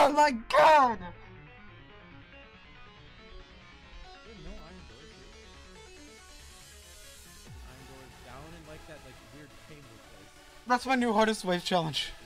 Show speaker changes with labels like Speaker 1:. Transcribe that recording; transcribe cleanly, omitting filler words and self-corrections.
Speaker 1: Oh my god!
Speaker 2: Wait, no iron doors here. Iron doors down in like that like weird chamber place.
Speaker 1: That's my new hardest wave challenge.